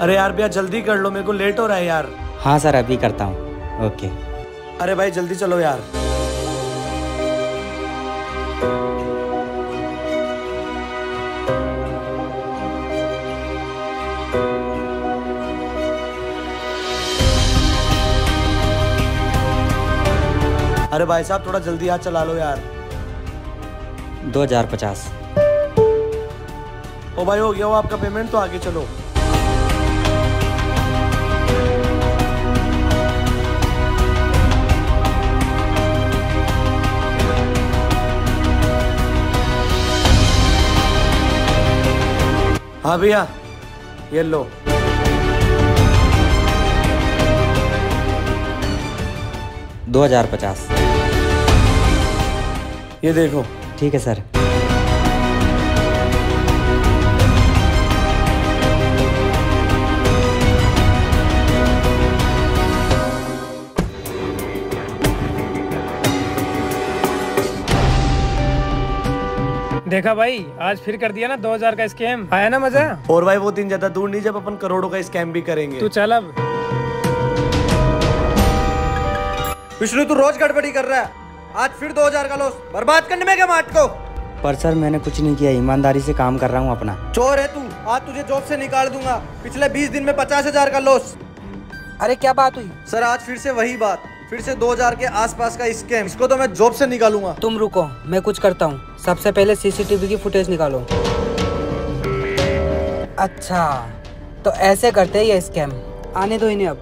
अरे यार भैया जल्दी कर लो, मेरे को लेट हो रहा है यार। हाँ सर अभी करता हूँ। ओके। अरे भाई जल्दी चलो यार। अरे भाई साहब थोड़ा जल्दी हाथ चला लो यार। 2050। ओ भाई हो गया वो आपका पेमेंट, तो आगे चलो। हाँ भैया ये लो। $2050। ये देखो। ठीक है सर। देखा भाई, आज फिर कर दिया ना 2000 का स्कैम। आया ना मजा? और भाई वो दिन ज्यादा दूर नहीं जब अपन करोड़ों का स्कैम भी करेंगे। तू चल अब। विष्णु तू रोज गड़बड़ी कर रहा है, आज फिर 2000 का लॉस। बर्बाद करने में क्या मार्ट को? पर सर मैंने कुछ नहीं किया, ईमानदारी से काम कर रहा हूँ अपना। चोर है तू, आज तुझे जॉब से निकाल दूंगा। पिछले 20 दिन में 50,000 का लॉस। अरे क्या बात हुई? सर आज फिर से वही बात, फिर से 2000 के आसपास का स्कैम। इसको तो मैं जॉब से निकालूंगा। तुम रुको, मैं कुछ करता हूँ। सबसे पहले सीसीटीवी की फुटेज निकालो। अच्छा तो ऐसे करते हैं ये स्कैम। आने दो इन्हें अब।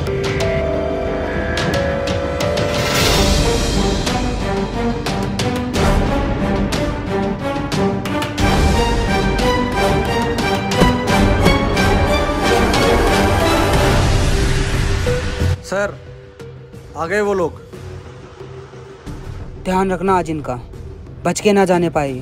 सर आ गए वो लोग। ध्यान रखना आज इनका, बच के ना जाने पाए।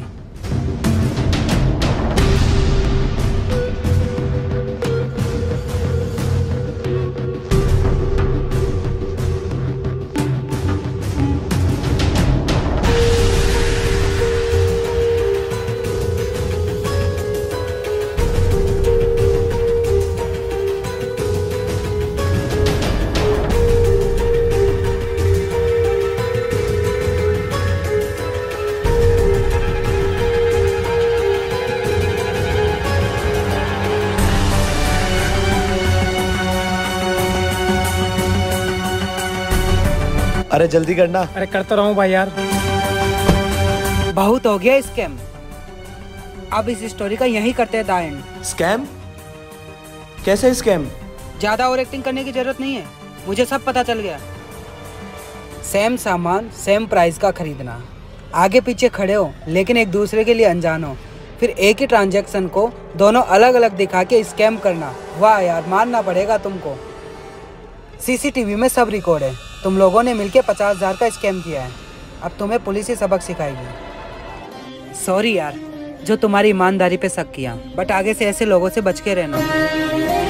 अरे जल्दी करना। अरे करता रहूं भाई यार। बहुत हो गया स्कैम, अब इस स्टोरी का यही करते हैं द एंड। स्कैम? कैसे स्कैम? ज्यादा ओवर एक्टिंग करने की जरूरत नहीं है, मुझे सब पता चल गया। सेम सामान सेम प्राइस का खरीदना, आगे पीछे खड़े हो लेकिन एक दूसरे के लिए अनजान हो, फिर एक ही ट्रांजैक्शन को दोनों अलग अलग दिखा के स्कैम करना। वाह यार, मानना पड़ेगा तुमको। सीसीटीवी में सब रिकॉर्ड है, तुम लोगों ने मिलके 50,000 का स्कैम किया है। अब तुम्हें पुलिस ही सबक सिखाएगी। सॉरी यार जो तुम्हारी ईमानदारी पे शक किया, बट आगे से ऐसे लोगों से बच के रहना।